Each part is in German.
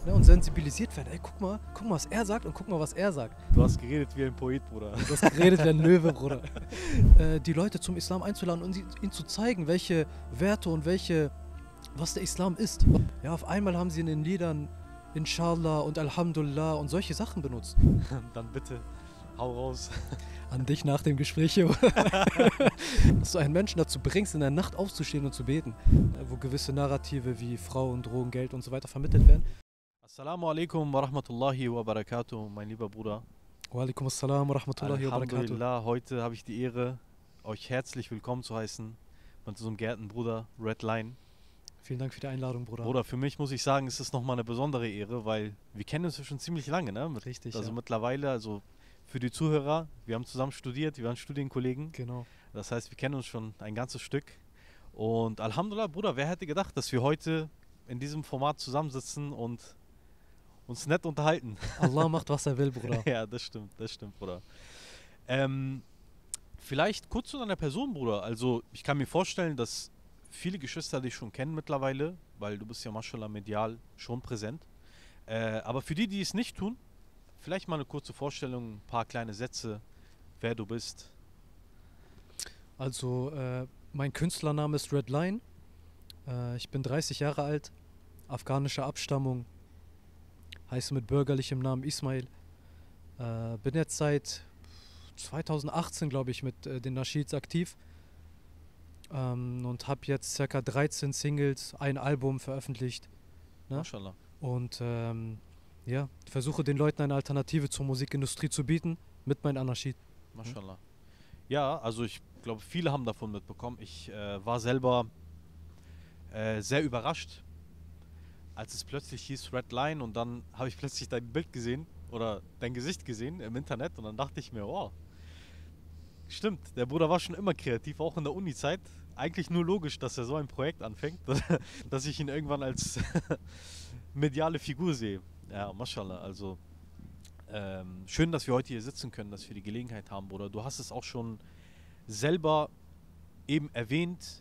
ne, und sensibilisiert werden. Ey, guck mal, was er sagt und guck mal, was er sagt. Du hast geredet wie ein Poet, Bruder. Du hast geredet wie ein Löwe, Bruder. Die Leute zum Islam einzuladen und ihnen zu zeigen, welche Werte und was der Islam ist. Ja, auf einmal haben sie in den Liedern Inshallah und Alhamdulillah und solche Sachen benutzt. Dann bitte, hau raus. An dich nach dem Gespräch hier. Dass du einen Menschen dazu bringst, in der Nacht aufzustehen und zu beten. Wo gewisse Narrative wie Frauen, Drogen, Geld und so weiter vermittelt werden. Assalamu alaikum wa rahmatullahi wa barakatuh, mein lieber Bruder. Wa alaikum assalam wa rahmatullahi wa barakatuh. Alhamdulillah, heute habe ich die Ehre, euch herzlich willkommen zu heißen bei unserem geehrten Bruder Red Line. Vielen Dank für die Einladung, Bruder. Bruder, für mich muss ich sagen, es ist nochmal eine besondere Ehre, weil wir kennen uns ja schon ziemlich lange, ne? Richtig, Also ja. mittlerweile, also für die Zuhörer, wir haben zusammen studiert, wir waren Studienkollegen. Genau. Das heißt, wir kennen uns schon ein ganzes Stück. Und Alhamdulillah, Bruder, wer hätte gedacht, dass wir heute in diesem Format zusammensitzen und uns nett unterhalten. Allah macht, was er will, Bruder. Ja, das stimmt, Bruder. Vielleicht kurz zu deiner Person, Bruder. Also ich kann mir vorstellen, dass viele Geschwister dich schon kennen mittlerweile, weil du bist ja mashallah medial schon präsent. Aber für die, die es nicht tun, vielleicht mal eine kurze Vorstellung, ein paar kleine Sätze, wer du bist. Also, mein Künstlername ist Red Line. Ich bin 30 Jahre alt, afghanischer Abstammung, heiße mit bürgerlichem Namen Ismail. Bin jetzt seit 2018, glaube ich, mit den Nasheeds aktiv. Und habe jetzt ca. 13 Singles, ein Album veröffentlicht. Ne? Mashallah. Und ja, versuche den Leuten eine Alternative zur Musikindustrie zu bieten mit meinem Anarchid. Mashallah. Ja, also ich glaube, viele haben davon mitbekommen. Ich war selber sehr überrascht, als es plötzlich hieß Red Line und dann habe ich plötzlich dein Bild gesehen oder dein Gesicht gesehen im Internet und dann dachte ich mir, oh, stimmt, der Bruder war schon immer kreativ, auch in der Uni-Zeit. Eigentlich nur logisch, dass er so ein Projekt anfängt, dass ich ihn irgendwann als mediale Figur sehe. Ja, mashallah, also schön, dass wir heute hier sitzen können, dass wir die Gelegenheit haben, Bruder. Du hast es auch schon selber eben erwähnt,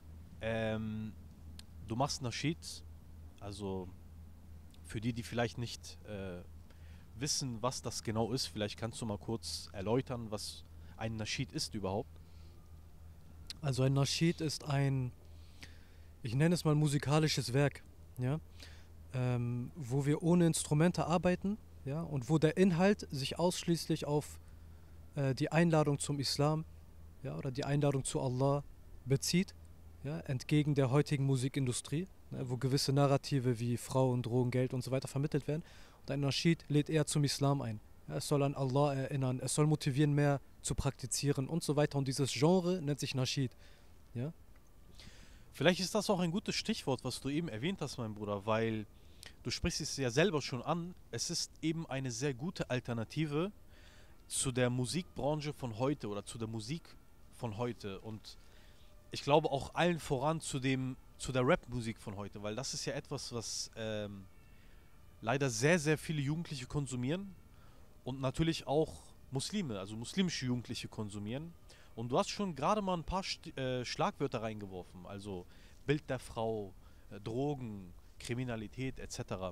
du machst Nasheeds, also für die, die vielleicht nicht wissen, was das genau ist, vielleicht kannst du mal kurz erläutern, was ein Nasheed ist überhaupt. Also ein Nasheed ist ich nenne es mal musikalisches Werk, ja, wo wir ohne Instrumente arbeiten, ja, und wo der Inhalt sich ausschließlich auf die Einladung zum Islam, ja, oder die Einladung zu Allah bezieht, ja, entgegen der heutigen Musikindustrie, ne, wo gewisse Narrative wie Frauen, Drogen, Geld und so weiter vermittelt werden. Und ein Nasheed lädt eher zum Islam ein. Ja, es soll an Allah erinnern, es soll motivieren, mehr zu praktizieren und so weiter. Und dieses Genre nennt sich Nasheed. Ja? Vielleicht ist das auch ein gutes Stichwort, was du eben erwähnt hast, mein Bruder, weil du sprichst es ja selber schon an. Es ist eben eine sehr gute Alternative zu der Musikbranche von heute oder zu der Musik von heute. Und ich glaube auch allen voran zu der Rap-Musik von heute, weil das ist ja etwas, was leider sehr, sehr viele Jugendliche konsumieren und natürlich auch Muslime, also muslimische Jugendliche konsumieren. Und du hast schon gerade mal ein paar Schlagwörter reingeworfen, also Bild der Frau, Drogen, Kriminalität etc.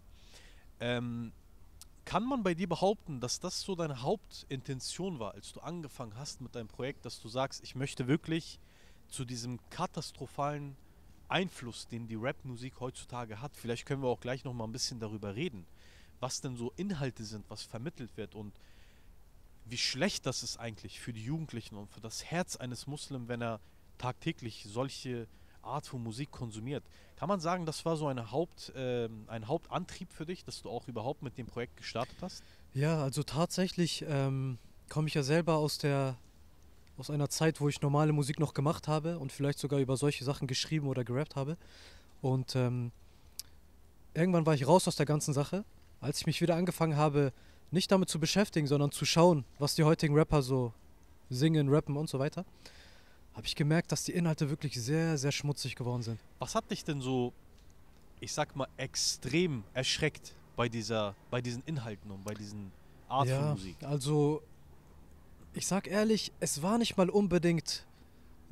Kann man bei dir behaupten, dass das so deine Hauptintention war, als du angefangen hast mit deinem Projekt, dass du sagst, ich möchte wirklich zu diesem katastrophalen Einfluss, den die Rap-Musik heutzutage hat, vielleicht können wir auch gleich noch mal ein bisschen darüber reden, was denn so Inhalte sind, was vermittelt wird und wie schlecht das ist eigentlich für die Jugendlichen und für das Herz eines Muslims, wenn er tagtäglich solche Art von Musik konsumiert. Kann man sagen, das war so ein Hauptantrieb für dich, dass du auch überhaupt mit dem Projekt gestartet hast? Ja, also tatsächlich komme ich ja selber aus einer Zeit, wo ich normale Musik noch gemacht habe und vielleicht sogar über solche Sachen geschrieben oder gerappt habe. Und irgendwann war ich raus aus der ganzen Sache, als ich mich wieder angefangen habe, nicht damit zu beschäftigen, sondern zu schauen, was die heutigen Rapper so singen, rappen und so weiter, habe ich gemerkt, dass die Inhalte wirklich sehr, sehr schmutzig geworden sind. Was hat dich denn so, ich sag mal, extrem erschreckt bei diesen Inhalten und bei diesen Art von Musik? Also ich sag ehrlich, es war nicht mal unbedingt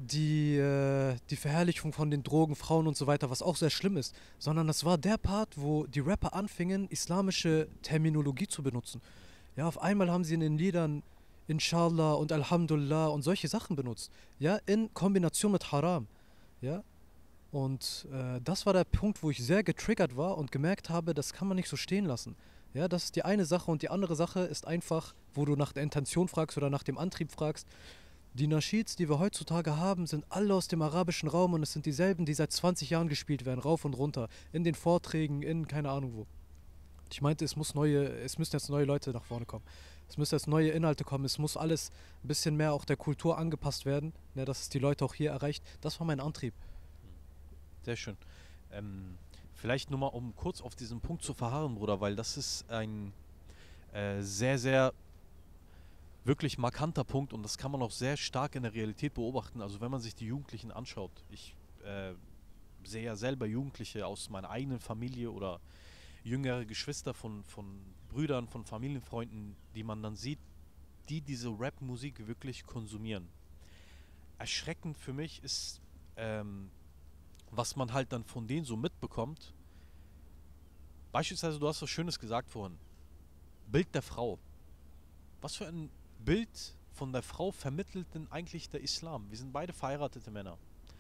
die Verherrlichung von den Drogen, Frauen und so weiter, was auch sehr schlimm ist, sondern das war der Part, wo die Rapper anfingen, islamische Terminologie zu benutzen. Ja, auf einmal haben sie in den Liedern Inshallah und Alhamdulillah und solche Sachen benutzt. Ja, in Kombination mit Haram. Ja, und das war der Punkt, wo ich sehr getriggert war und gemerkt habe, das kann man nicht so stehen lassen. Ja, das ist die eine Sache und die andere Sache ist einfach, wo du nach der Intention fragst oder nach dem Antrieb fragst. Die Nasheeds, die wir heutzutage haben, sind alle aus dem arabischen Raum und es sind dieselben, die seit 20 Jahren gespielt werden, rauf und runter, in den Vorträgen, in keine Ahnung wo. Ich meinte, es müssen jetzt neue Leute nach vorne kommen. Es müssen jetzt neue Inhalte kommen. Es muss alles ein bisschen mehr auch der Kultur angepasst werden, ne, dass es die Leute auch hier erreicht. Das war mein Antrieb. Sehr schön. Vielleicht nur mal, um kurz auf diesen Punkt zu verharren, Bruder, weil das ist ein sehr, sehr wirklich markanter Punkt und das kann man auch sehr stark in der Realität beobachten. Also wenn man sich die Jugendlichen anschaut, ich sehe ja selber Jugendliche aus meiner eigenen Familie oder jüngere Geschwister von Brüdern, von Familienfreunden, die man dann sieht, die diese Rap-Musik wirklich konsumieren. Erschreckend für mich ist, was man halt dann von denen so mitbekommt. Beispielsweise, du hast was Schönes gesagt vorhin. Bild der Frau. Was für ein Bild von der Frau vermittelt denn eigentlich der Islam? Wir sind beide verheiratete Männer.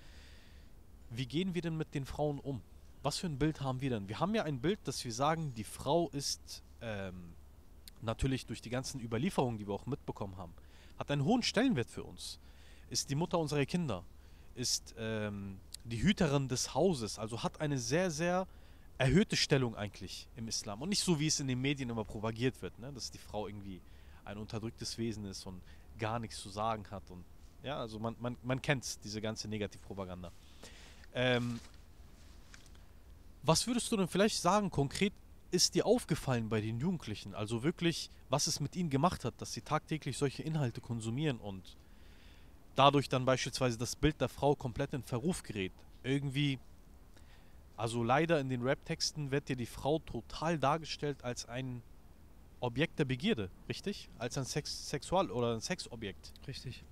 Wie gehen wir denn mit den Frauen um? Was für ein Bild haben wir denn? Wir haben ja ein Bild, dass wir sagen, die Frau ist natürlich durch die ganzen Überlieferungen, die wir auch mitbekommen haben, hat einen hohen Stellenwert für uns. Ist die Mutter unserer Kinder, ist die Hüterin des Hauses, also hat eine sehr, sehr erhöhte Stellung eigentlich im Islam. Und nicht so, wie es in den Medien immer propagiert wird, ne? Dass die Frau irgendwie ein unterdrücktes Wesen ist und gar nichts zu sagen hat. Und ja, also man kennt diese ganze Negativpropaganda. Ähm, Was würdest du denn vielleicht sagen, konkret ist dir aufgefallen bei den Jugendlichen? Also wirklich, was es mit ihnen gemacht hat, dass sie tagtäglich solche Inhalte konsumieren und dadurch dann beispielsweise das Bild der Frau komplett in Verruf gerät. Irgendwie, also leider in den Rap-Texten wird dir die Frau total dargestellt als ein Objekt der Begierde, richtig? Als ein Sexual- oder ein Sexobjekt. Richtig.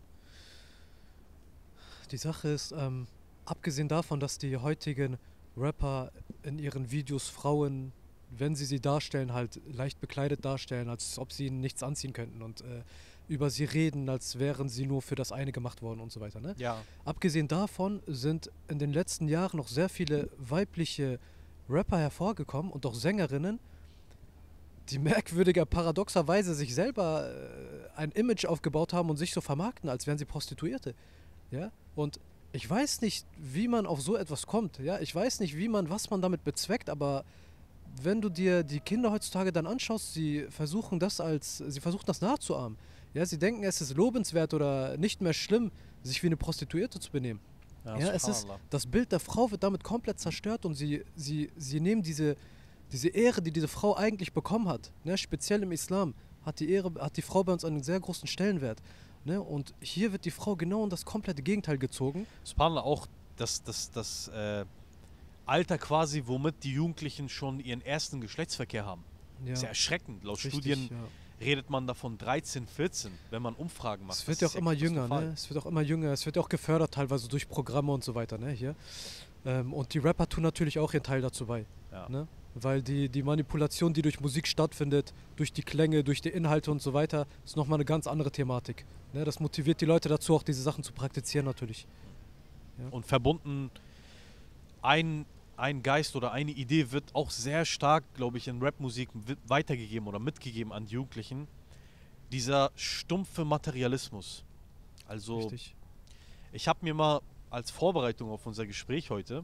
Die Sache ist, abgesehen davon, dass die heutigen Rapper in ihren Videos Frauen, wenn sie darstellen, halt leicht bekleidet darstellen, als ob sie ihnen nichts anziehen könnten und über sie reden, als wären sie nur für das eine gemacht worden und so weiter. Ne? Ja. Abgesehen davon sind in den letzten Jahren noch sehr viele weibliche Rapper hervorgekommen und auch Sängerinnen, die merkwürdiger paradoxerweise sich selber ein Image aufgebaut haben und sich so vermarkten, als wären sie Prostituierte. Ja? Und ich weiß nicht, wie man auf so etwas kommt. Ja? Ich weiß nicht, was man damit bezweckt, aber wenn du dir die Kinder heutzutage dann anschaust, sie versuchen das nachzuahmen. Ja, sie denken, es ist lobenswert oder nicht mehr schlimm, sich wie eine Prostituierte zu benehmen. Ja, das Bild der Frau wird damit komplett zerstört und sie nehmen diese Ehre, die diese Frau eigentlich bekommen hat, ne, speziell im Islam, hat die Frau bei uns einen sehr großen Stellenwert. Ne? Und hier wird die Frau genau in das komplette Gegenteil gezogen. Subhanallah, auch das Alter quasi, womit die Jugendlichen schon ihren ersten Geschlechtsverkehr haben. Ja. Ist ja erschreckend. Laut Richtig, Studien ja. redet man davon 13, 14, wenn man Umfragen macht. Es wird ja auch immer jünger, ne? Es wird auch immer jünger, es wird auch gefördert teilweise durch Programme und so weiter, ne? Hier. Und die Rapper tun natürlich auch ihren Teil dazu bei. Ja. Ne? Weil die Manipulation, die durch Musik stattfindet, durch die Klänge, durch die Inhalte und so weiter, ist nochmal eine ganz andere Thematik. Ne? Das motiviert die Leute dazu, auch diese Sachen zu praktizieren natürlich. Ja. Und verbunden, ein Geist oder eine Idee wird auch sehr stark, glaube ich, in Rapmusik weitergegeben oder mitgegeben an die Jugendlichen. Dieser stumpfe Materialismus. Also, Richtig. ich habe mir mal als Vorbereitung auf unser Gespräch heute,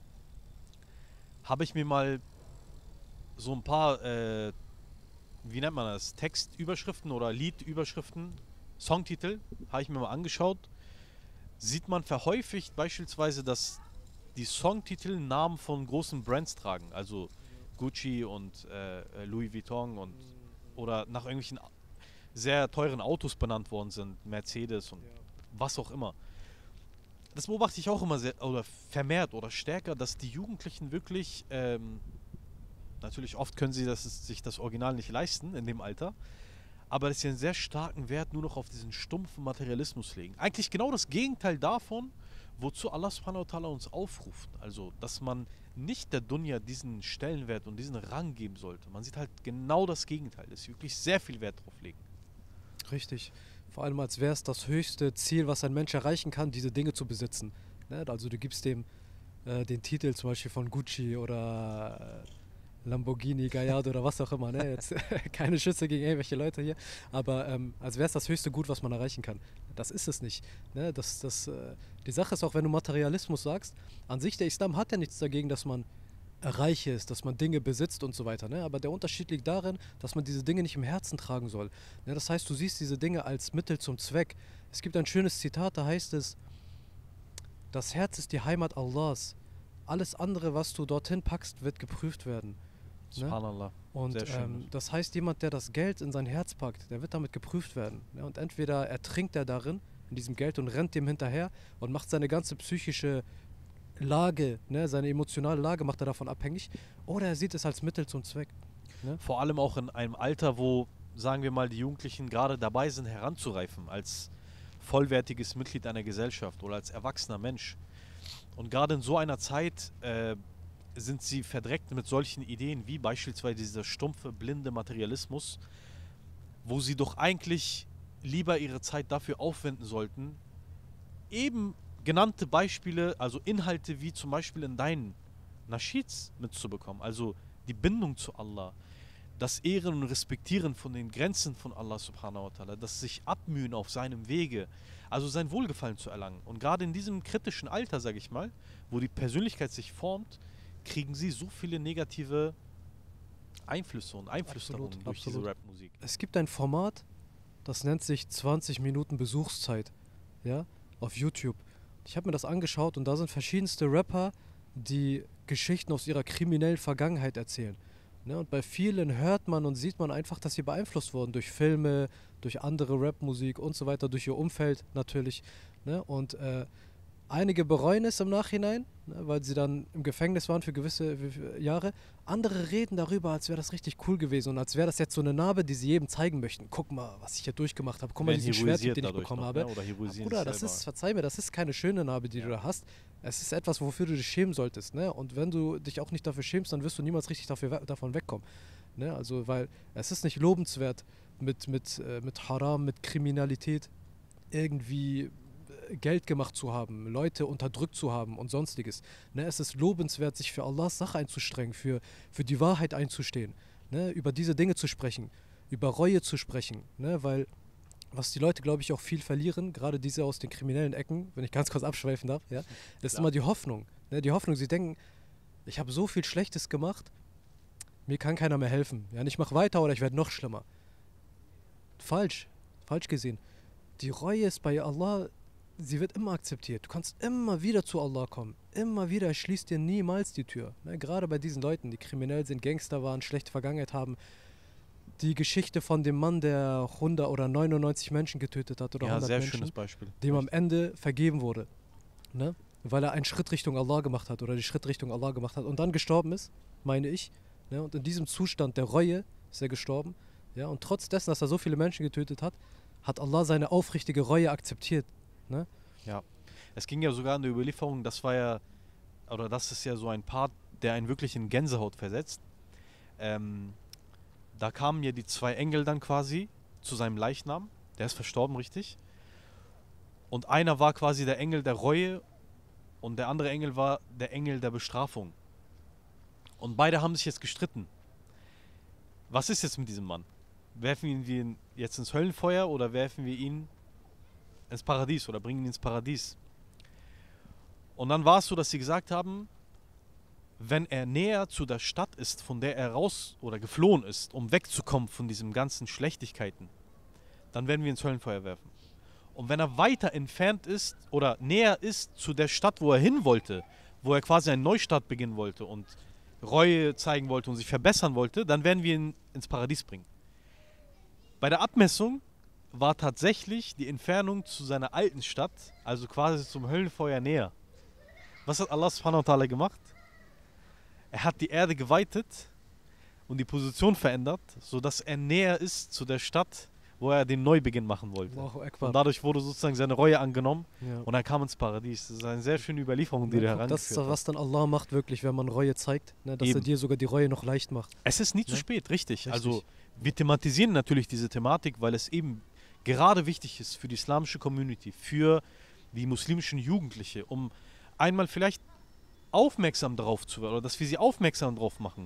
habe ich mir mal so ein paar, wie nennt man das, Textüberschriften oder Liedüberschriften, Songtitel, habe ich mir mal angeschaut. Sieht man verhäufigt beispielsweise, dass die Songtitel Namen von großen Brands tragen, also Gucci und Louis Vuitton und oder nach irgendwelchen sehr teuren Autos benannt worden sind, Mercedes und was auch immer. Das beobachte ich auch immer sehr, oder vermehrt oder stärker, dass die Jugendlichen wirklich, natürlich oft können sie sich das Original nicht leisten in dem Alter, aber dass sie einen sehr starken Wert nur noch auf diesen stumpfen Materialismus legen. Eigentlich genau das Gegenteil davon, wozu Allah subhanahu wa ta'ala uns aufruft. Also, dass man nicht der Dunya diesen Stellenwert und diesen Rang geben sollte. Man sieht halt genau das Gegenteil, dass sie wirklich sehr viel Wert drauf legen. Richtig. Vor allem als wäre es das höchste Ziel, was ein Mensch erreichen kann, diese Dinge zu besitzen. Ne? Also du gibst dem den Titel zum Beispiel von Gucci oder Lamborghini, Gallardo oder was auch immer. Ne? Jetzt keine Schüsse gegen irgendwelche Leute hier, aber als wäre es das höchste Gut, was man erreichen kann. Das ist es nicht. Ne? Die Sache ist auch, wenn du Materialismus sagst, an sich der Islam hat ja nichts dagegen, dass man reich ist, dass man Dinge besitzt und so weiter. Ne? Aber der Unterschied liegt darin, dass man diese Dinge nicht im Herzen tragen soll. Ne? Das heißt, du siehst diese Dinge als Mittel zum Zweck. Es gibt ein schönes Zitat, da heißt es, das Herz ist die Heimat Allahs. Alles andere, was du dorthin packst, wird geprüft werden. Ne? Subhanallah. Und Sehr schön. das heißt, jemand, der das Geld in sein Herz packt, der wird damit geprüft werden. Ne? Und entweder ertrinkt er darin, in diesem Geld und rennt dem hinterher und macht seine ganze psychische Lage, ne, seine emotionale Lage macht er davon abhängig, oder er sieht es als Mittel zum Zweck. Ne? Vor allem auch in einem Alter, wo, sagen wir mal, die Jugendlichen gerade dabei sind, heranzureifen, als vollwertiges Mitglied einer Gesellschaft oder als erwachsener Mensch. Und gerade in so einer Zeit sind sie verdreckt mit solchen Ideen wie beispielsweise dieser stumpfe, blinde Materialismus, wo sie doch eigentlich lieber ihre Zeit dafür aufwenden sollten, eben genannte Beispiele, also Inhalte wie zum Beispiel in deinen Nasheeds mitzubekommen, also die Bindung zu Allah, das Ehren und Respektieren von den Grenzen von Allah subhanahu wa ta'ala, das sich abmühen auf seinem Wege, also sein Wohlgefallen zu erlangen. Und gerade in diesem kritischen Alter, sage ich mal, wo die Persönlichkeit sich formt, kriegen sie so viele negative Einflüsse und Einflüsterungen Absolut, durch absolut. diese Rap-Musik. Es gibt ein Format, das nennt sich 20 Minuten Besuchszeit, ja, auf YouTube. Ich habe mir das angeschaut und da sind verschiedenste Rapper, die Geschichten aus ihrer kriminellen Vergangenheit erzählen. Ne? Und bei vielen hört man und sieht man einfach, dass sie beeinflusst wurden durch Filme, durch andere Rapmusik und so weiter, durch ihr Umfeld natürlich. Ne? Und einige bereuen es im Nachhinein, ne, weil sie dann im Gefängnis waren für gewisse Jahre. Andere reden darüber, als wäre das richtig cool gewesen und als wäre das jetzt so eine Narbe, die sie jedem zeigen möchten. Guck mal, was ich hier durchgemacht habe. Guck mal, Werden diesen Schwerthieb, heroisiert den ich dadurch bekommen noch, habe. ne? Oder heroisieren Bruder, sich das selber. ist, verzeih mir, das ist keine schöne Narbe, die du da hast. Es ist etwas, wofür du dich schämen solltest. Ne? Und wenn du dich auch nicht dafür schämst, dann wirst du niemals richtig davon wegkommen. Ne? Also, weil es ist nicht lobenswert, mit Haram, mit Kriminalität irgendwie Geld gemacht zu haben, Leute unterdrückt zu haben und sonstiges. Ne? Es ist lobenswert, sich für Allahs Sache einzustrengen, für die Wahrheit einzustehen, ne? Über diese Dinge zu sprechen, über Reue zu sprechen, ne? Weil was die Leute, glaube ich, auch viel verlieren, gerade diese aus den kriminellen Ecken, wenn ich ganz kurz abschweifen darf, ja, ist immer die Hoffnung. Ne? Die Hoffnung, sie denken, ich habe so viel Schlechtes gemacht, mir kann keiner mehr helfen. Ja, ich mache weiter oder ich werde noch schlimmer. Falsch gesehen. Die Reue ist bei Allah, sie wird immer akzeptiert. Du kannst immer wieder zu Allah kommen. Immer wieder, er schließt dir niemals die Tür. Ne? Gerade bei diesen Leuten, die kriminell sind, Gangster waren, schlechte Vergangenheit haben. Die Geschichte von dem Mann, der 100 oder 99 Menschen getötet hat oder Ja, 100 sehr Menschen, schönes Beispiel. dem am Ende vergeben wurde. Ne? Weil er einen Schritt Richtung Allah gemacht hat oder die Schritt Richtung Allah gemacht hat und dann gestorben ist, meine ich. Ne? Und in diesem Zustand der Reue ist er gestorben. Ja? Und trotz dessen, dass er so viele Menschen getötet hat, hat Allah seine aufrichtige Reue akzeptiert. Ne? Ja. Es ging ja sogar in der Überlieferung, das war ja, oder das ist ja so ein Part, der einen wirklich in Gänsehaut versetzt. Da kamen ja die zwei Engel dann quasi zu seinem Leichnam. Der ist verstorben, richtig? Und einer war quasi der Engel der Reue und der andere Engel war der Engel der Bestrafung. Und beide haben sich jetzt gestritten. Was ist jetzt mit diesem Mann? Werfen wir ihn jetzt ins Höllenfeuer oder werfen wir ihn ins Paradies oder bringen ihn ins Paradies? Und dann war es so, dass sie gesagt haben, wenn er näher zu der Stadt ist, von der er raus oder geflohen ist, um wegzukommen von diesen ganzen Schlechtigkeiten, dann werden wir ins Höllenfeuer werfen. Und wenn er weiter entfernt ist oder näher ist zu der Stadt, wo er hin wollte, wo er quasi einen Neustart beginnen wollte und Reue zeigen wollte und sich verbessern wollte, dann werden wir ihn ins Paradies bringen. Bei der Abmessung war tatsächlich die Entfernung zu seiner alten Stadt, also quasi zum Höllenfeuer, näher. Was hat Allah subhanahu wa ta'ala gemacht? Er hat die Erde geweitet und die Position verändert, sodass er näher ist zu der Stadt, wo er den Neubeginn machen wollte. Allahu Akbar. Und dadurch wurde sozusagen seine Reue angenommen Ja. und er kam ins Paradies. Das ist eine sehr schöne Überlieferung, die Ja, der guck, herangeführt das ist, was dann Allah macht wirklich, wenn man Reue zeigt, ne, dass er Eben. dir sogar die Reue noch leicht macht. Es ist nie zu Ne? spät, richtig. Richtig. Also wir thematisieren natürlich diese Thematik, weil es eben gerade wichtig ist für die islamische Community, für die muslimischen Jugendliche, um einmal vielleicht aufmerksam darauf zu werden oder dass wir sie aufmerksam drauf machen.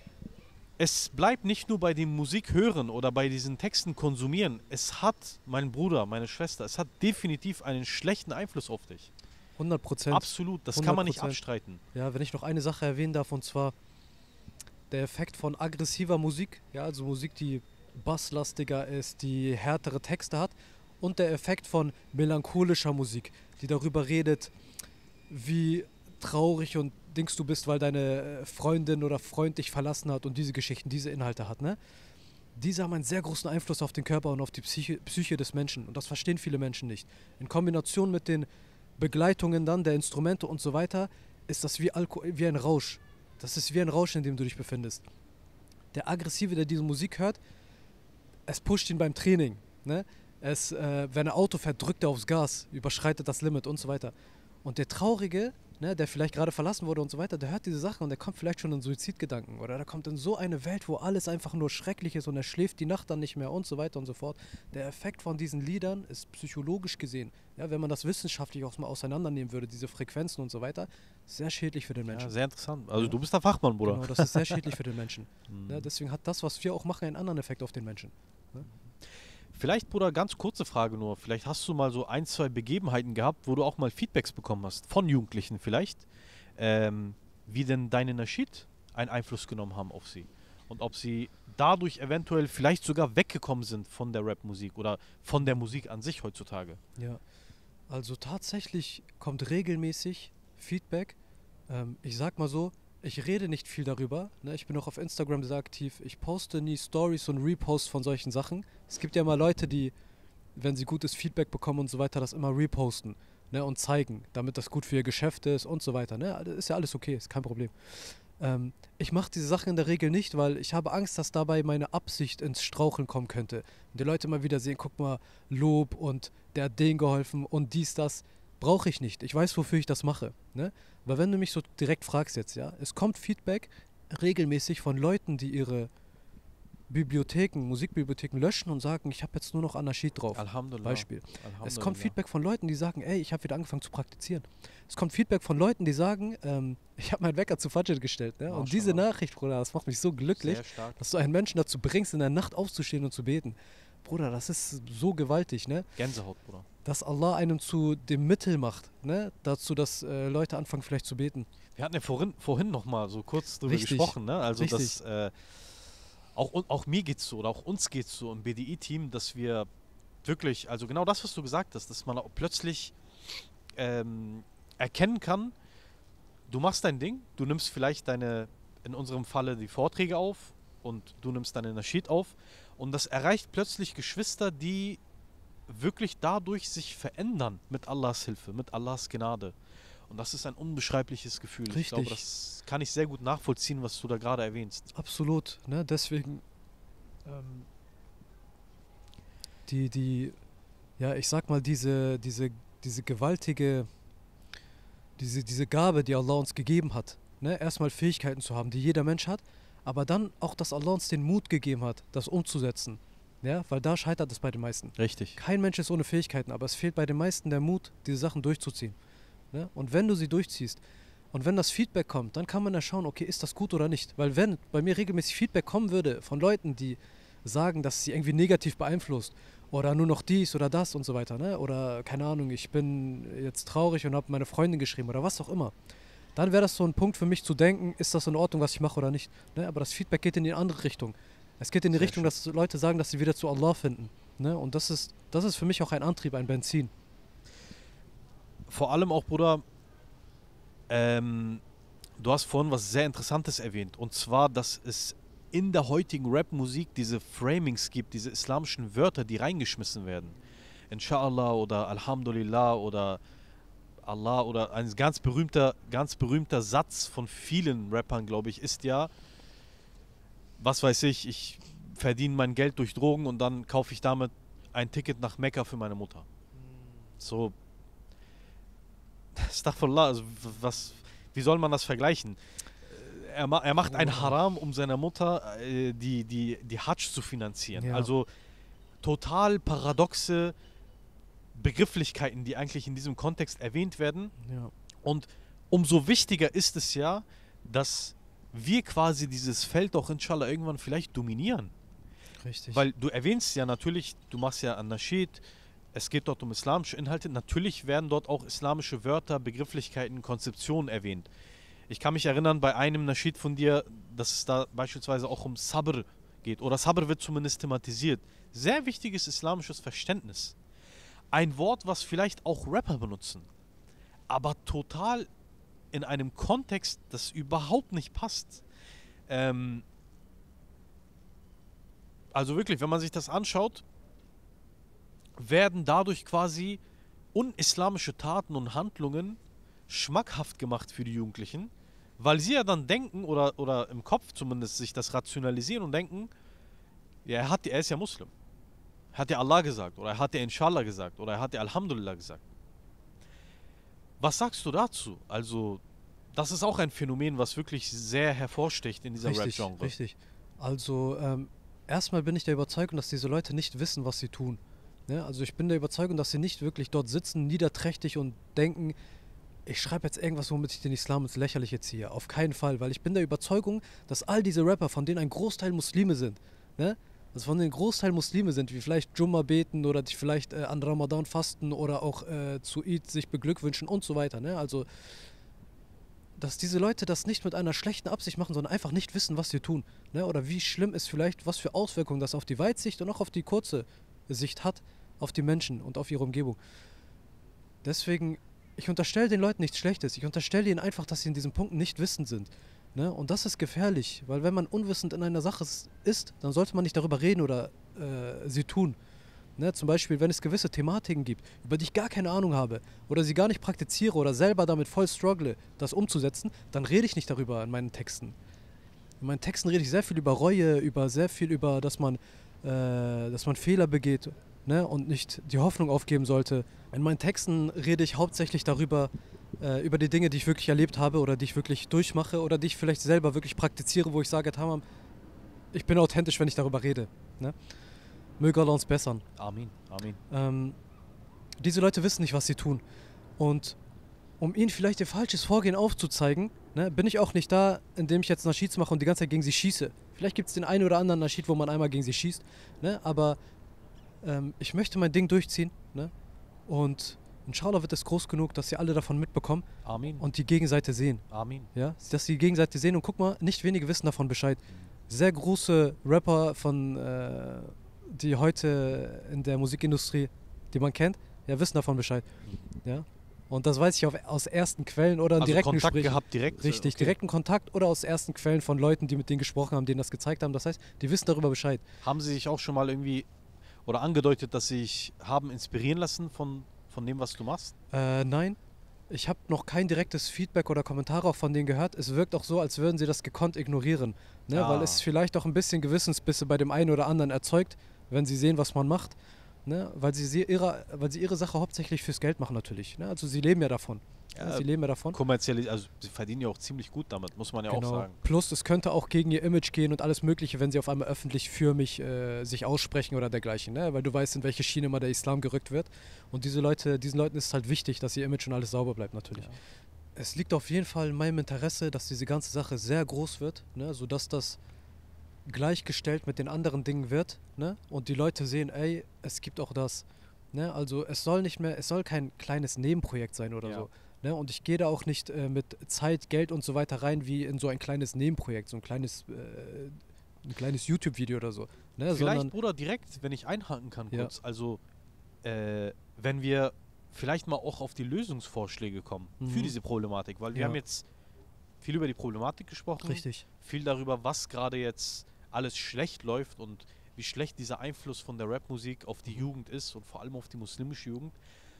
Es bleibt nicht nur bei dem Musik hören oder bei diesen Texten konsumieren. Es hat, mein Bruder, meine Schwester, es hat definitiv einen schlechten Einfluss auf dich. 100%. Absolut, das kann man nicht 100%. abstreiten. Ja, wenn ich noch eine Sache erwähnen darf, und zwar der Effekt von aggressiver Musik, ja, also Musik, die basslastiger ist, die härtere Texte hat, und der Effekt von melancholischer Musik, die darüber redet, wie traurig und Dings du bist, weil deine Freundin oder Freund dich verlassen hat und diese Geschichten, diese Inhalte hat, ne? Diese haben einen sehr großen Einfluss auf den Körper und auf die Psyche des Menschen, und das verstehen viele Menschen nicht. In Kombination mit den Begleitungen dann der Instrumente und so weiter, ist das wie ein Rausch. Das ist wie ein Rausch, in dem du dich befindest. Der Aggressive, der diese Musik hört, es pusht ihn beim Training. Ne? Wenn ein Auto fährt, drückt er aufs Gas, überschreitet das Limit und so weiter. Und der Traurige, ne, der vielleicht gerade verlassen wurde und so weiter, der hört diese Sachen und der kommt vielleicht schon in Suizidgedanken. Oder der kommt in so eine Welt, wo alles einfach nur schrecklich ist und er schläft die Nacht dann nicht mehr und so weiter und so fort. Der Effekt von diesen Liedern ist psychologisch gesehen, ja, wenn man das wissenschaftlich auch mal auseinandernehmen würde, diese Frequenzen und so weiter, sehr schädlich für den Menschen. Ja, sehr interessant. Also Ja. du bist der Fachmann, Bruder. Genau, das ist sehr schädlich für den Menschen. Mhm. Ja, deswegen hat das, was wir auch machen, einen anderen Effekt auf den Menschen. Vielleicht, Bruder, ganz kurze Frage nur. Vielleicht hast du mal so ein, zwei Begebenheiten gehabt, wo du auch mal Feedbacks bekommen hast, von Jugendlichen vielleicht, wie denn deine Naschid einen Einfluss genommen haben auf sie. Und ob sie dadurch eventuell vielleicht sogar weggekommen sind von der Rap-Musik oder von der Musik an sich heutzutage. Ja, also tatsächlich kommt regelmäßig Feedback. Ich sag mal so, ich rede nicht viel darüber. Ne? Ich bin auch auf Instagram sehr aktiv. Ich poste nie Stories und Reposts von solchen Sachen. Es gibt ja immer Leute, die, wenn sie gutes Feedback bekommen und so weiter, das immer reposten, ne? Und zeigen, damit das gut für ihr Geschäft ist und so weiter. Ne? Ist ja alles okay, ist kein Problem. Ich mache diese Sachen in der Regel nicht, weil ich habe Angst, dass dabei meine Absicht ins Straucheln kommen könnte. Und die Leute mal wieder sehen, guck mal, Lob und der hat denen geholfen und dies, das. Brauche ich nicht. Ich weiß, wofür ich das mache. Ne? Aber wenn du mich so direkt fragst jetzt, ja, es kommt Feedback regelmäßig von Leuten, die ihre Musikbibliotheken löschen und sagen, ich habe jetzt nur noch Anaschid drauf. Alhamdulillah. Beispiel. Es Alhamdulillah. kommt Feedback von Leuten, die sagen, ey, ich habe wieder angefangen zu praktizieren. Es kommt Feedback von Leuten, die sagen, ich habe meinen Wecker zu Fajr gestellt. Ne? Und diese Mashallah. Nachricht, Bruder, das macht mich so glücklich, Sehr stark. dass du einen Menschen dazu bringst, in der Nacht aufzustehen und zu beten. Bruder, das ist so gewaltig, ne? Gänsehaut, Bruder. Dass Allah einen zu dem Mittel macht, ne? Dazu, dass Leute anfangen vielleicht zu beten. Wir hatten ja vorhin noch mal so kurz drüber Richtig. gesprochen, ne? Also Richtig. dass auch mir geht's so oder auch uns geht's so im BDI-Team, dass wir wirklich, also genau das, was du gesagt hast, dass man auch plötzlich erkennen kann, du machst dein Ding, du nimmst vielleicht in unserem Falle die Vorträge auf und du nimmst deine Naschid auf und das erreicht plötzlich Geschwister, die wirklich dadurch sich verändern mit Allahs Hilfe, mit Allahs Gnade. Und das ist ein unbeschreibliches Gefühl. Ich glaube, Richtig. das kann ich sehr gut nachvollziehen, was du da gerade erwähnst. Absolut, ne? Deswegen ja, ich sag mal, diese gewaltige, diese Gabe, die Allah uns gegeben hat, ne? Erstmal Fähigkeiten zu haben, die jeder Mensch hat, aber dann auch, dass Allah uns den Mut gegeben hat, das umzusetzen. Ja, weil da scheitert es bei den meisten. Richtig. Kein Mensch ist ohne Fähigkeiten, aber es fehlt bei den meisten der Mut, diese Sachen durchzuziehen. Ne? Und wenn du sie durchziehst und wenn das Feedback kommt, dann kann man ja schauen, okay, ist das gut oder nicht. Weil wenn bei mir regelmäßig Feedback kommen würde von Leuten, die sagen, dass es sie irgendwie negativ beeinflusst oder nur noch dies oder das und so weiter, ne? Oder keine Ahnung, ich bin jetzt traurig und habe meine Freundin geschrieben oder was auch immer, dann wäre das so ein Punkt für mich zu denken, ist das in Ordnung, was ich mache oder nicht. Ne? Aber das Feedback geht in die andere Richtung. Es geht in die Sehr Richtung, schön. dass Leute sagen, dass sie wieder zu Allah finden. Ne? Und das ist für mich auch ein Antrieb, ein Benzin. Vor allem auch, Bruder, du hast vorhin was sehr Interessantes erwähnt. Und zwar, dass es in der heutigen Rap-Musik diese Framings gibt, diese islamischen Wörter, die reingeschmissen werden. Inshallah oder Alhamdulillah oder Allah oder ein ganz berühmter Satz von vielen Rappern, glaube ich, ist ja, was weiß ich verdiene mein Geld durch Drogen und dann kaufe ich damit ein Ticket nach Mekka für meine Mutter. So, Astaghfirullah, also wie soll man das vergleichen? Er macht ein Haram, um seiner Mutter die Hajj zu finanzieren. Ja. Also total paradoxe Begrifflichkeiten, die eigentlich in diesem Kontext erwähnt werden. Ja. Und umso wichtiger ist es ja, dass wir quasi dieses Feld auch inshallah irgendwann vielleicht dominieren. Richtig. Weil du erwähnst ja natürlich, du machst ja An-Naschid, es geht dort um islamische Inhalte. Natürlich werden dort auch islamische Wörter, Begrifflichkeiten, Konzeptionen erwähnt. Ich kann mich erinnern, bei einem Naschid von dir, dass es da beispielsweise auch um Sabr geht. Oder Sabr wird zumindest thematisiert. Sehr wichtiges islamisches Verständnis. Ein Wort, was vielleicht auch Rapper benutzen, aber total in einem Kontext, das überhaupt nicht passt. Also wirklich, wenn man sich das anschaut, werden dadurch quasi unislamische Taten und Handlungen schmackhaft gemacht für die Jugendlichen, weil sie ja dann denken oder im Kopf zumindest sich das rationalisieren und denken, ja, er ist ja Muslim. Hat ja Allah gesagt oder er hat ja Inshallah gesagt oder er hat ja Alhamdulillah gesagt. Was sagst du dazu? Also, das ist auch ein Phänomen, was wirklich sehr hervorsticht in dieser Rap-Genre. Richtig. Also, erstmal bin ich der Überzeugung, dass diese Leute nicht wissen, was sie tun. Ne? Also ich bin der Überzeugung, dass sie nicht wirklich dort sitzen, niederträchtig und denken, ich schreibe jetzt irgendwas, womit ich den Islam ins Lächerliche ziehe. Auf keinen Fall, weil ich bin der Überzeugung, dass all diese Rapper, von denen ein Großteil Muslime sind, ne? Also von denen ein Großteil Muslime sind, die vielleicht Jumma beten oder die vielleicht an Ramadan fasten oder auch zu Eid sich beglückwünschen und so weiter. Ne? Also, dass diese Leute das nicht mit einer schlechten Absicht machen, sondern einfach nicht wissen, was sie tun. Ne? Oder wie schlimm ist vielleicht, was für Auswirkungen das auf die Weitsicht und auch auf die kurze Sicht hat, auf die Menschen und auf ihre Umgebung. Deswegen, ich unterstelle den Leuten nichts Schlechtes. Ich unterstelle ihnen einfach, dass sie in diesen Punkten nicht wissend sind. Ne? Und das ist gefährlich, weil wenn man unwissend in einer Sache ist, dann sollte man nicht darüber reden oder sie tun. Ne? Zum Beispiel, wenn es gewisse Thematiken gibt, über die ich gar keine Ahnung habe oder sie gar nicht praktiziere oder selber damit voll struggle, das umzusetzen, dann rede ich nicht darüber in meinen Texten. In meinen Texten rede ich sehr viel über Reue, sehr viel über, dass man Fehler begeht, ne? Und nicht die Hoffnung aufgeben sollte. In meinen Texten rede ich hauptsächlich darüber, über die Dinge, die ich wirklich erlebt habe oder die ich wirklich durchmache oder die ich vielleicht selber wirklich praktiziere, wo ich sage, Tamam, ich bin authentisch, wenn ich darüber rede. Ne? Möge Allah uns bessern. Amin, Amin. Diese Leute wissen nicht, was sie tun. Und um ihnen vielleicht ihr falsches Vorgehen aufzuzeigen, ne, bin ich auch nicht da, indem ich jetzt Naschids mache und die ganze Zeit gegen sie schieße. Vielleicht gibt es den einen oder anderen Naschid, wo man einmal gegen sie schießt, ne, aber ich möchte mein Ding durchziehen, ne, und inshallah wird es groß genug, dass sie alle davon mitbekommen. Amin. Und die Gegenseite sehen. Amin. Ja, dass sie die Gegenseite sehen und guck mal, nicht wenige wissen davon Bescheid. Sehr große Rapper die heute in der Musikindustrie, die man kennt, ja, wissen davon Bescheid. Ja. Und das weiß ich aus ersten Quellen oder in Also direkten Kontakt Gesprächen. gehabt direkt? Richtig, Okay. direkten Kontakt oder aus ersten Quellen von Leuten, die mit denen gesprochen haben, denen das gezeigt haben. Das heißt, die wissen darüber Bescheid. Haben Sie sich auch schon mal irgendwie oder angedeutet, dass Sie sich haben inspirieren lassen von dem, was du machst? Nein, ich habe noch kein direktes Feedback oder Kommentare auch von denen gehört. Es wirkt auch so, als würden sie das gekonnt ignorieren. Ne? Ah. Weil es vielleicht auch ein bisschen Gewissensbisse bei dem einen oder anderen erzeugt, wenn sie sehen, was man macht. Ne? Weil sie ihre Sache hauptsächlich fürs Geld machen natürlich. Ne? Also sie leben ja davon. Ja, sie leben ja davon. Kommerziell, also sie verdienen ja auch ziemlich gut damit, muss man ja auch sagen. Plus es könnte auch gegen ihr Image gehen und alles Mögliche, wenn sie auf einmal öffentlich für mich sich aussprechen oder dergleichen. Ne? Weil du weißt, in welche Schiene mal der Islam gerückt wird. Und diesen Leuten ist es halt wichtig, dass ihr Image und alles sauber bleibt natürlich. Ja. Es liegt auf jeden Fall in meinem Interesse, dass diese ganze Sache sehr groß wird, ne? Sodass das gleichgestellt mit den anderen Dingen wird, ne? Und die Leute sehen, ey, es gibt auch das. Ne? Also es soll kein kleines Nebenprojekt sein oder so. Ne? Und ich gehe da auch nicht mit Zeit, Geld und so weiter rein wie in so ein kleines Nebenprojekt, so ein kleines YouTube-Video oder so. Ne? Vielleicht, Bruder, direkt, wenn ich einhaken kann kurz, also wenn wir vielleicht mal auch auf die Lösungsvorschläge kommen für diese Problematik, weil wir haben jetzt viel über die Problematik gesprochen, richtig, viel darüber, was gerade jetzt alles schlecht läuft und wie schlecht dieser Einfluss von der Rapmusik auf die Jugend ist und vor allem auf die muslimische Jugend.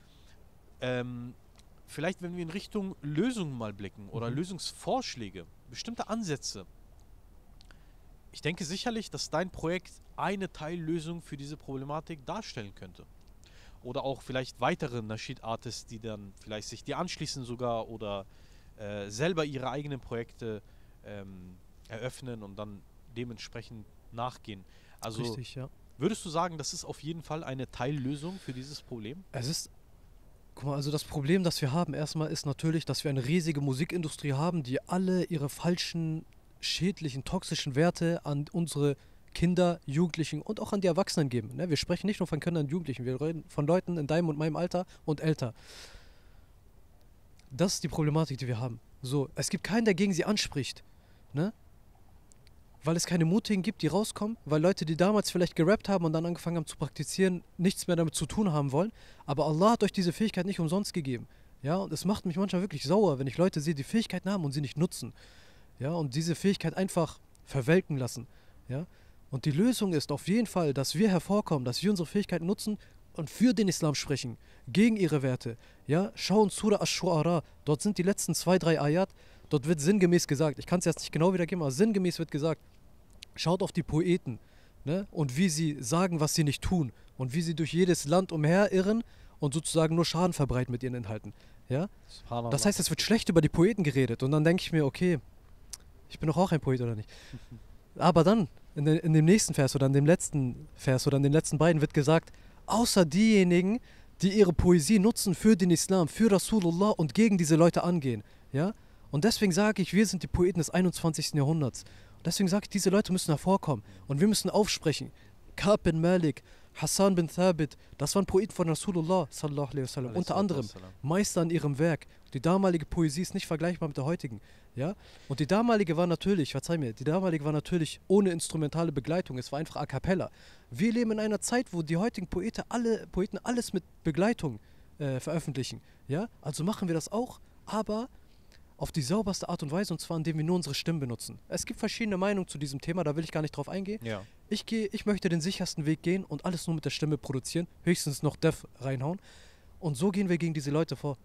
Vielleicht, wenn wir in Richtung Lösungen mal blicken oder Lösungsvorschläge, bestimmte Ansätze. ich denke sicherlich, dass dein Projekt eine Teillösung für diese Problematik darstellen könnte. Oder auch vielleicht weitere Nasheed-Artists, die dann vielleicht sich dir anschließen sogar oder selber ihre eigenen Projekte eröffnen und dann dementsprechend nachgehen. Also Richtig, ja. würdest du sagen, das ist auf jeden Fall eine Teillösung für dieses Problem? Es ist, guck mal, also das Problem, das wir haben erstmal ist natürlich, dass wir eine riesige Musikindustrie haben, die alle ihre falschen, schädlichen, toxischen Werte an unsere Kinder, Jugendlichen und auch an die Erwachsenen geben. Ne? Wir sprechen nicht nur von Kindern und Jugendlichen, wir reden von Leuten in deinem und meinem Alter und älter. Das ist die Problematik, die wir haben. So, es gibt keinen, der gegen sie anspricht. Ne? Weil es keine Mutigen gibt, die rauskommen, weil Leute, die damals vielleicht gerappt haben und dann angefangen haben zu praktizieren, nichts mehr damit zu tun haben wollen. Aber Allah hat euch diese Fähigkeit nicht umsonst gegeben. Ja, und es macht mich manchmal wirklich sauer, wenn ich Leute sehe, die Fähigkeiten haben und sie nicht nutzen. Ja, und diese Fähigkeit einfach verwelken lassen. Ja, und die Lösung ist auf jeden Fall, dass wir hervorkommen, dass wir unsere Fähigkeiten nutzen und für den Islam sprechen, gegen ihre Werte. Ja, schau in Surah Ash-Shu'ara, dort sind die letzten 2, 3 Ayat, dort wird sinngemäß gesagt, ich kann es jetzt nicht genau wiedergeben, aber sinngemäß wird gesagt, schaut auf die Poeten, ne? Und wie sie sagen, was sie nicht tun und wie sie durch jedes Land umherirren und sozusagen nur Schaden verbreiten mit ihren Inhalten. Ja? Das Subhanallah. heißt, es wird schlecht über die Poeten geredet und dann denke ich mir, okay, ich bin doch auch ein Poet oder nicht? Aber dann, in dem nächsten Vers oder in dem letzten Vers oder in den letzten beiden wird gesagt, außer diejenigen, die ihre Poesie nutzen für den Islam, für Rasulullah und gegen diese Leute angehen. Ja? Und deswegen sage ich, wir sind die Poeten des 21. Jahrhunderts. Und deswegen sage ich, diese Leute müssen hervorkommen und wir müssen aufsprechen. Ka'b bin Malik, Hassan bin Thabit, das waren Poeten von Rasulullah sallallahu alaihi wasallam. Unter anderem Meister an ihrem Werk. Die damalige Poesie ist nicht vergleichbar mit der heutigen. Ja? Und die damalige war natürlich, verzeih mir, die damalige war natürlich ohne instrumentale Begleitung. Es war einfach a cappella. Wir leben in einer Zeit, wo die heutigen Poeten alles mit Begleitung veröffentlichen. Ja? Also machen wir das auch, aber auf die sauberste Art und Weise, und zwar indem wir nur unsere Stimmen benutzen. Es gibt verschiedene Meinungen zu diesem Thema, da will ich gar nicht drauf eingehen. Ja. Ich möchte den sichersten Weg gehen und alles nur mit der Stimme produzieren, höchstens noch Def reinhauen. Und so gehen wir gegen diese Leute vor.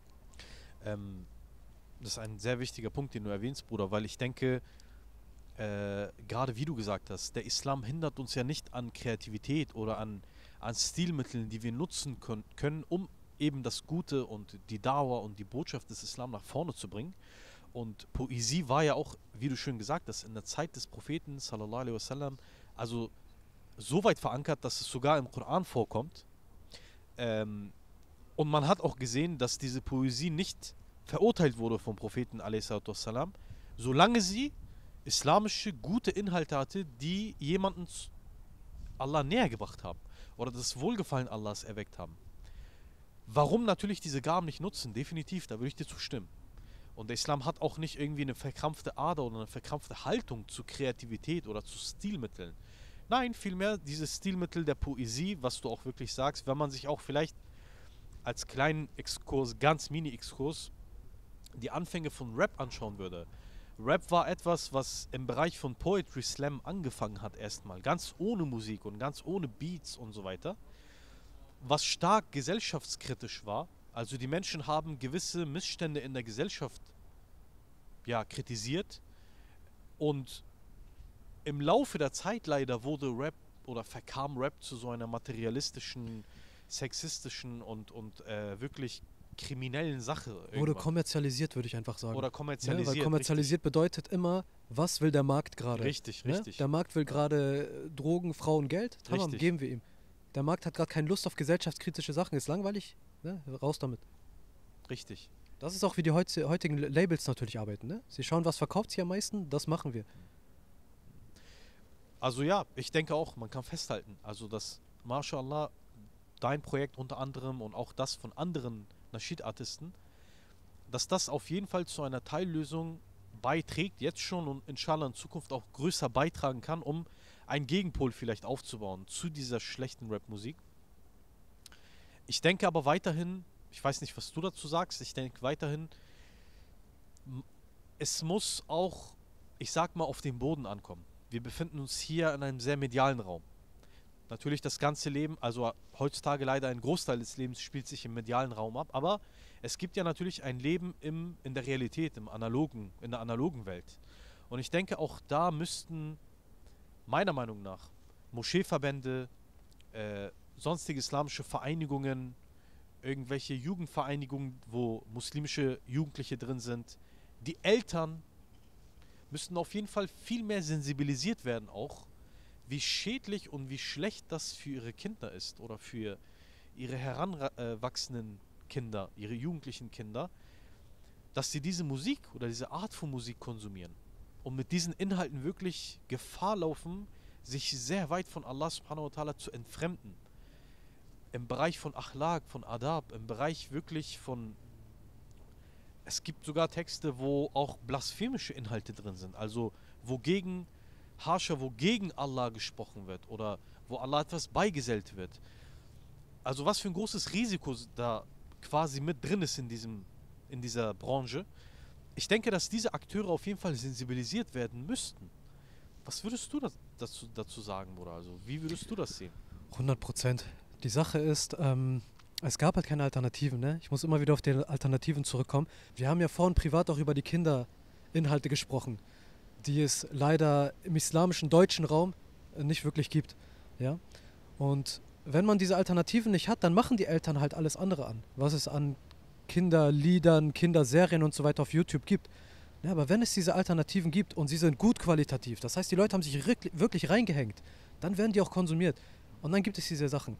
Das ist ein sehr wichtiger Punkt, den du erwähnst, Bruder, weil ich denke, gerade wie du gesagt hast, der Islam hindert uns ja nicht an Kreativität oder an Stilmitteln, die wir nutzen können, um eben das Gute und die Dauer und die Botschaft des Islam nach vorne zu bringen. Und Poesie war ja auch, wie du schön gesagt hast, in der Zeit des Propheten, sallallahu alaihi wasallam, also so weit verankert, dass es sogar im Koran vorkommt. Ähm, und man hat auch gesehen, dass diese Poesie nicht verurteilt wurde vom Propheten, a.s., solange sie islamische gute Inhalte hatte, die jemanden Allah näher gebracht haben oder das Wohlgefallen Allahs erweckt haben. Warum natürlich diese Gaben nicht nutzen? Definitiv, da würde ich dir zustimmen. Und der Islam hat auch nicht irgendwie eine verkrampfte Ader oder eine verkrampfte Haltung zu Kreativität oder zu Stilmitteln. Nein, vielmehr dieses Stilmittel der Poesie, was du auch wirklich sagst, wenn man sich auch vielleicht als kleinen Exkurs, ganz Mini-Exkurs, die Anfänge von Rap anschauen würde. Rap war etwas, was im Bereich von Poetry Slam angefangen hat erstmal, ganz ohne Musik und ganz ohne Beats und so weiter, was stark gesellschaftskritisch war. Also die Menschen haben gewisse Missstände in der Gesellschaft ja, kritisiert und im Laufe der Zeit leider wurde Rap oder verkam Rap zu so einer materialistischen, sexistischen und wirklich kriminellen Sache. Wurde Irgendwann. kommerzialisiert, würde ich einfach sagen. Oder Ja, kommerzialisiert. weil kommerzialisiert bedeutet immer, was will der Markt gerade? Richtig, Ne? richtig. Der Markt will gerade Drogen, Frauen, Geld. Tamam, Richtig. geben wir ihm. Der Markt hat gerade keine Lust auf gesellschaftskritische Sachen, ist langweilig. Ne? Raus damit. Richtig. Das ist auch, wie die heutigen Labels natürlich arbeiten. Ne? Sie schauen, was verkauft sich am meisten, das machen wir. Also ja, ich denke auch, man kann festhalten, also dass, MashaAllah, dein Projekt unter anderem und auch das von anderen Nasheed-Artisten, dass das auf jeden Fall zu einer Teillösung beiträgt, jetzt schon und inshallah in Zukunft auch größer beitragen kann, um einen Gegenpol vielleicht aufzubauen zu dieser schlechten Rap-Musik. Ich denke aber weiterhin, ich weiß nicht, was du dazu sagst, ich denke weiterhin, es muss auch, ich sag mal, auf den Boden ankommen. Wir befinden uns hier in einem sehr medialen Raum. Natürlich das ganze Leben, also heutzutage leider ein Großteil des Lebens spielt sich im medialen Raum ab, aber es gibt ja natürlich ein Leben in der Realität, in der analogen Welt. Und ich denke, auch da müssten meiner Meinung nach Moscheeverbände, sonstige islamische Vereinigungen, irgendwelche Jugendvereinigungen, wo muslimische Jugendliche drin sind, die Eltern müssten auf jeden Fall viel mehr sensibilisiert werden auch, wie schädlich und wie schlecht das für ihre Kinder ist oder für ihre heranwachsenden Kinder, ihre jugendlichen Kinder, dass sie diese Musik oder diese Art von Musik konsumieren und mit diesen Inhalten wirklich Gefahr laufen, sich sehr weit von Allah subhanahu wa ta'ala zu entfremden. Im Bereich von Akhlaq, von Adab, im Bereich wirklich von... Es gibt sogar Texte, wo auch blasphemische Inhalte drin sind, also wogegen wogegen Allah gesprochen wird oder wo Allah etwas beigesellt wird. Also was für ein großes Risiko da quasi mit drin ist in dieser Branche. Ich denke, dass diese Akteure auf jeden Fall sensibilisiert werden müssten. Was würdest du dazu sagen, Bruder? Also wie würdest du das sehen? 100%. Die Sache ist, es gab halt keine Alternativen. Ne? Ich muss immer wieder auf die Alternativen zurückkommen. Wir haben ja vorhin privat auch über die Kinderinhalte gesprochen, die es leider im islamischen deutschen Raum nicht wirklich gibt. Ja? Und wenn man diese Alternativen nicht hat, dann machen die Eltern halt alles andere an, was es an Kinderliedern, Kinderserien und so weiter auf YouTube gibt. Ja, aber wenn es diese Alternativen gibt und sie sind gut qualitativ, das heißt, die Leute haben sich wirklich reingehängt, dann werden die auch konsumiert. Und dann gibt es diese Sachen.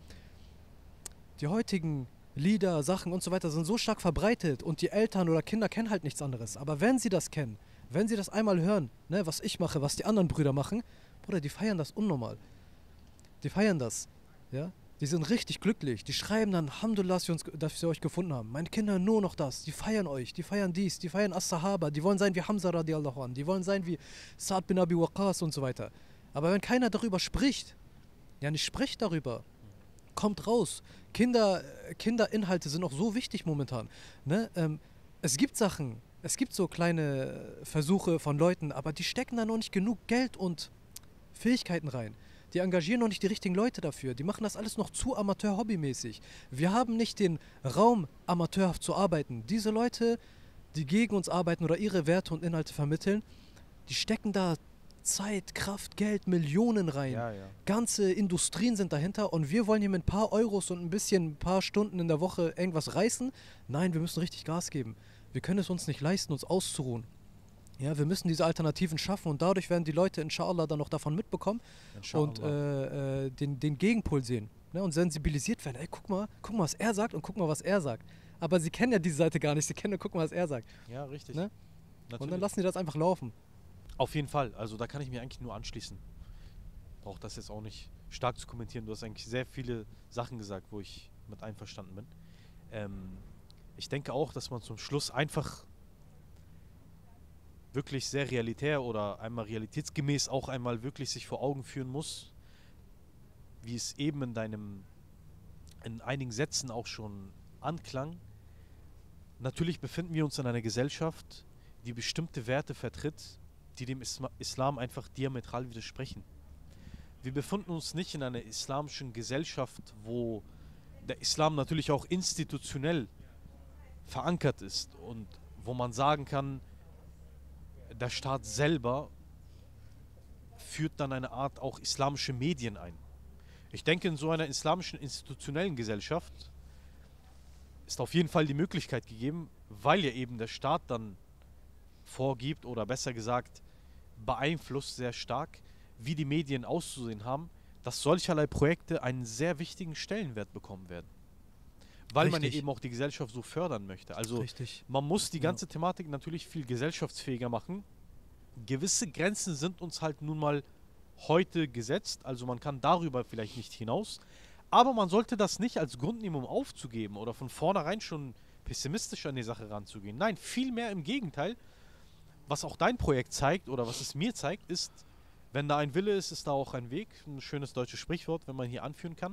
Die heutigen Lieder, Sachen und so weiter sind so stark verbreitet und die Eltern oder Kinder kennen halt nichts anderes. Aber wenn sie das kennen, wenn sie das einmal hören, ne, was ich mache, was die anderen Brüder machen, Bruder, die feiern das unnormal. Die feiern das. Ja? Die sind richtig glücklich. Die schreiben dann, Alhamdulillah, dass wir euch gefunden haben. Meine Kinder nur noch das. Die feiern euch. Die feiern dies. Die feiern As-Sahaba. Die wollen sein wie Hamza radiallahu an. Die wollen sein wie Sa'd bin Abi Waqqas und so weiter. Aber wenn keiner darüber spricht, ja nicht spricht darüber, kommt raus. Kinderinhalte sind auch so wichtig momentan. Ne? Es gibt Sachen, es gibt so kleine Versuche von Leuten, aber die stecken da noch nicht genug Geld und Fähigkeiten rein. Die engagieren noch nicht die richtigen Leute dafür. Die machen das alles noch zu amateur-hobbymäßig. Wir haben nicht den Raum, amateurhaft zu arbeiten. Diese Leute, die gegen uns arbeiten oder ihre Werte und Inhalte vermitteln, die stecken da Zeit, Kraft, Geld, Millionen rein. Ja, ja. Ganze Industrien sind dahinter und wir wollen hier mit ein paar Euros und ein paar Stunden in der Woche irgendwas reißen. Nein, wir müssen richtig Gas geben. Wir können es uns nicht leisten, uns auszuruhen. Ja, wir müssen diese Alternativen schaffen und dadurch werden die Leute inshallah dann noch davon mitbekommen und den Gegenpol sehen, ne, und sensibilisiert werden. Ey, guck mal, was er sagt und guck mal, was er sagt. Aber sie kennen ja diese Seite gar nicht, sie kennen nur, guck mal, was er sagt. Ja, richtig. Ne? Und dann lassen die das einfach laufen. Auf jeden Fall, also da kann ich mir eigentlich nur anschließen. Brauche das jetzt auch nicht stark zu kommentieren. Du hast eigentlich sehr viele Sachen gesagt, wo ich mit einverstanden bin. Ich denke auch, dass man zum Schluss einfach wirklich sehr realitär oder einmal realitätsgemäß auch einmal wirklich sich vor Augen führen muss, wie es eben in einigen Sätzen auch schon anklang. Natürlich befinden wir uns in einer Gesellschaft, die bestimmte Werte vertritt, die dem Islam einfach diametral widersprechen. Wir befinden uns nicht in einer islamischen Gesellschaft, wo der Islam natürlich auch institutionell verankert ist und wo man sagen kann, der Staat selber führt dann eine Art auch islamische Medien ein. Ich denke, in so einer islamischen institutionellen Gesellschaft ist auf jeden Fall die Möglichkeit gegeben, weil ja eben der Staat dann vorgibt oder besser gesagt beeinflusst sehr stark, wie die Medien auszusehen haben, dass solcherlei Projekte einen sehr wichtigen Stellenwert bekommen werden. Weil man ja eben auch die Gesellschaft so fördern möchte. Also man muss die ganze Thematik natürlich viel gesellschaftsfähiger machen. Gewisse Grenzen sind uns halt nun mal heute gesetzt, also man kann darüber vielleicht nicht hinaus. Aber man sollte das nicht als Grund nehmen, um aufzugeben oder von vornherein schon pessimistisch an die Sache ranzugehen. Nein, vielmehr im Gegenteil. Was auch dein Projekt zeigt oder was es mir zeigt, ist, wenn da ein Wille ist, ist da auch ein Weg. Ein schönes deutsches Sprichwort, wenn man hier anführen kann.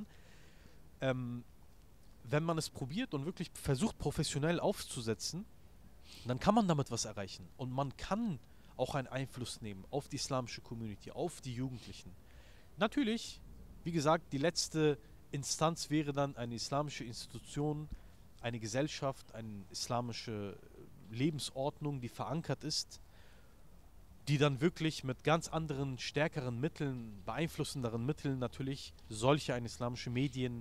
Wenn man es probiert und wirklich versucht, professionell aufzusetzen, dann kann man damit was erreichen. Und man kann auch einen Einfluss nehmen auf die islamische Community, auf die Jugendlichen. Natürlich, wie gesagt, die letzte Instanz wäre dann eine islamische Institution, eine Gesellschaft, eine islamische Lebensordnung, die verankert ist. die dann wirklich mit ganz anderen, stärkeren Mitteln, beeinflussenderen Mitteln natürlich solche ein islamische Medien,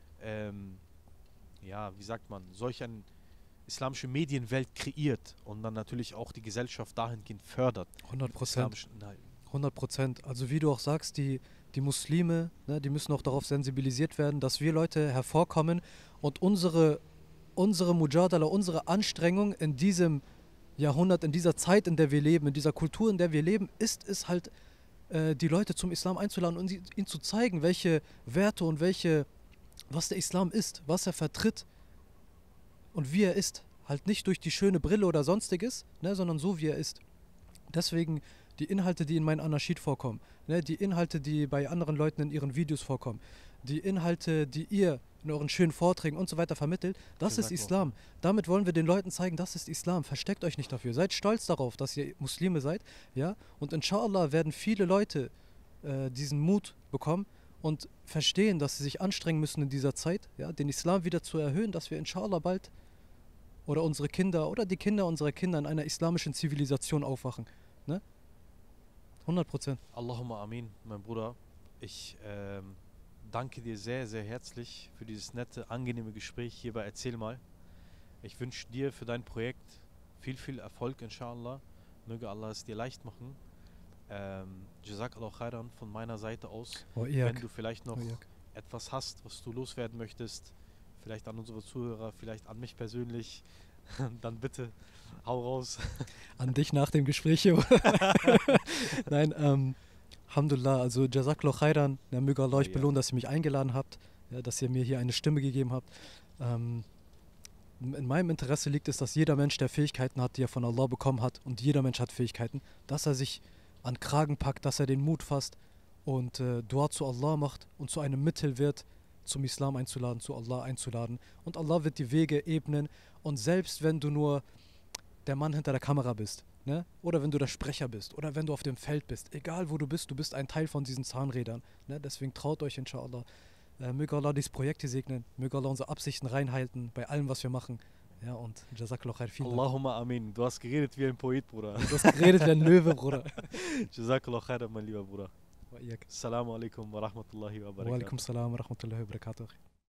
ja, wie sagt man, solch eine islamische Medienwelt kreiert und dann natürlich auch die Gesellschaft dahingehend fördert. 100%. Islamischen Inhalten. 100%. Also wie du auch sagst, die Muslime, ne, die müssen auch darauf sensibilisiert werden, dass wir Leute hervorkommen und unsere Mujadala, unsere Anstrengung in diesem Jahrhundert, in dieser Zeit, in der wir leben, in dieser Kultur, in der wir leben, ist es halt, die Leute zum Islam einzuladen und ihnen zu zeigen, welche Werte und was der Islam ist, was er vertritt und wie er ist. Halt nicht durch die schöne Brille oder sonstiges, ne, sondern so, wie er ist. Deswegen die Inhalte, die in meinem Anaschid vorkommen, ne, die Inhalte, die bei anderen Leuten in ihren Videos vorkommen, die Inhalte, die ihr in euren schönen Vorträgen und so weiter vermittelt, das ist Islam. Damit wollen wir den Leuten zeigen, das ist Islam. Versteckt euch nicht dafür. Seid stolz darauf, dass ihr Muslime seid. Ja? Und inshallah werden viele Leute diesen Mut bekommen und verstehen, dass sie sich anstrengen müssen in dieser Zeit, ja, den Islam wieder zu erhöhen, dass wir inshallah bald oder unsere Kinder oder die Kinder unserer Kinder in einer islamischen Zivilisation aufwachen. Ne? 100%. Allahumma amin, mein Bruder. Ich danke dir sehr, sehr herzlich für dieses nette, angenehme Gespräch hier bei Erzähl mal. Ich wünsche dir für dein Projekt viel, viel Erfolg, inshallah. Möge Allah es dir leicht machen. Jazakallah khairan von meiner Seite aus. Wenn du vielleicht noch etwas hast, was du loswerden möchtest, vielleicht an unsere Zuhörer, vielleicht an mich persönlich, dann bitte hau raus. An dich nach dem Gespräch. Nein, Alhamdulillah, also Jazakallah khairan, möge Allah euch belohnen, dass ihr mich eingeladen habt, ja, dass ihr mir hier eine Stimme gegeben habt. In meinem Interesse liegt es, dass jeder Mensch, der Fähigkeiten hat, die er von Allah bekommen hat, und jeder Mensch hat Fähigkeiten, dass er sich an Kragen packt, dass er den Mut fasst und Dua zu Allah macht und zu einem Mittel wird, zum Islam einzuladen, zu Allah einzuladen. Und Allah wird die Wege ebnen, und selbst wenn du nur der Mann hinter der Kamera bist, ne? Oder wenn du der Sprecher bist, oder wenn du auf dem Feld bist, egal wo du bist ein Teil von diesen Zahnrädern. Ne? Deswegen traut euch inshallah. Möge Allah dieses Projekt hier segnen, möge Allah unsere Absichten reinhalten bei allem, was wir machen. Ja, und Jazakallah khair, vielen Dank. Allahumma amin. Du hast geredet wie ein Poet, Bruder. Du hast geredet wie ein Löwe, Bruder. Jazakallah khair, mein lieber Bruder. Wa iyak. Assalamu alaikum wa rahmatullahi wa barakatuh. Wa alaikum salam wa rahmatullahi wa barakatuh.